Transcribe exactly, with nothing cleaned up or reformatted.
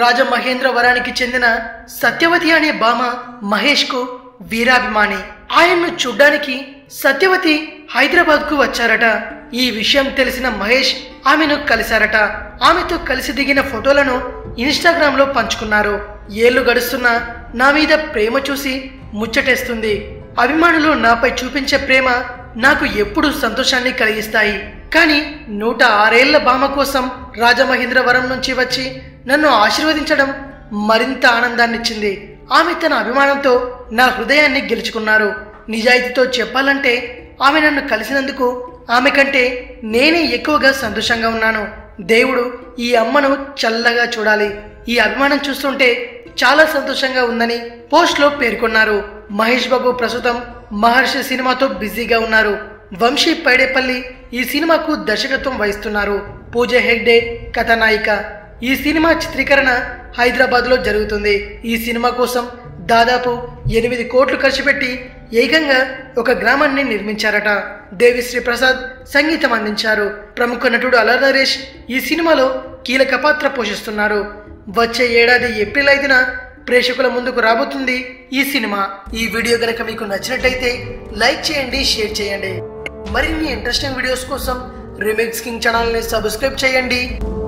రాజమహేంద్రవరానికి చెందిన సత్యవతి అనే భామ మహేష్ కు వీరాభిమాని. ఆయన్ను చూడ్డానికి సత్యవతి హైదరాబాద్ కు వచ్చారట. ఈ విషయం తెలిసిన మహేష్ ఆమెను కలిశారట. ఆమెతో కలిసి దిగిన ఫోటోలను ఇన్స్టాగ్రామ్ లో పంచుకున్నారు. ఏళ్లు గడుస్తున్నా నా మీద ప్రేమ చూసి ముచ్చటేస్తుంది. అభిమానులు నాపై చూపించే ప్రేమ నాకు ఎప్పుడూ సంతోషాన్ని కలిగిస్తాయి. కానీ నూట ఆరేళ్ల భామ కోసం రాజమహేంద్రవరం నుంచి వచ్చి నన్ను ఆశీర్వదించడం మరింత ఆనందాన్నిచ్చింది. ఆమె తన అభిమానంతో నా హృదయాన్ని గెలుచుకున్నారు. నిజాయితీతో చెప్పాలంటే ఆమె నన్ను కలిసినందుకు ఆమె కంటే నేనే ఎక్కువగా సంతోషంగా ఉన్నాను. దేవుడు ఈ అమ్మను చల్లగా చూడాలి. ఈ అభిమానం చూస్తుంటే చాలా సంతోషంగా ఉందని పోస్ట్ లో పేర్కొన్నారు. మహేష్ బాబు ప్రస్తుతం మహర్షి సినిమాతో బిజీగా ఉన్నారు. వంశీ పైడేపల్లి ఈ సినిమాకు దర్శకత్వం వహిస్తున్నారు. పూజ హెగ్డే కథానాయిక. ఈ సినిమా చిత్రీకరణ హైదరాబాద్ లో జరుగుతుంది. ఈ సినిమా కోసం దాదాపు ఎనిమిది కోట్లు ఖర్చు పెట్టి ఏకంగా ఒక గ్రామాన్ని నిర్మించారట. దేవిశ్రీ ప్రసాద్ సంగీతం అందించారు. ప్రముఖ నటుడు అల్లరి నరేష్ ఈ సినిమాలో కీలక పాత్ర పోషిస్తున్నారు. వచ్చే ఏడాది ఏప్రిల్ ఐదున ప్రేక్షకుల ముందుకు రాబోతుంది ఈ సినిమా. ఈ వీడియో గనక మీకు నచ్చినట్లయితే లైక్ చేయండి, షేర్ చేయండి. మరిన్ని ఇంట్రెస్టింగ్ వీడియోస్ కోసం రీమిక్స్ కింగ్ ఛానల్ ని సబ్స్క్రైబ్ చేయండి.